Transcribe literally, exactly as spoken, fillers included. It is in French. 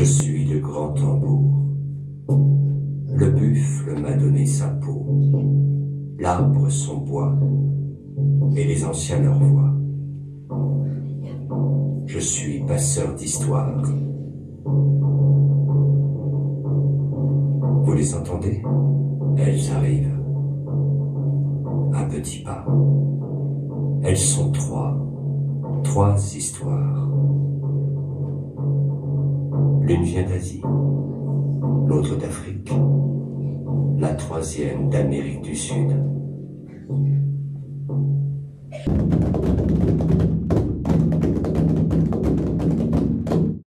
Je suis le grand tambour. Le buffle m'a donné sa peau, l'arbre son bois, et les anciens leur voix. Je suis passeur d'histoire. Vous les entendez? Elles arrivent. Un petit pas. Elles sont trois, trois histoires. L'une vient d'Asie, l'autre d'Afrique, la troisième d'Amérique du Sud.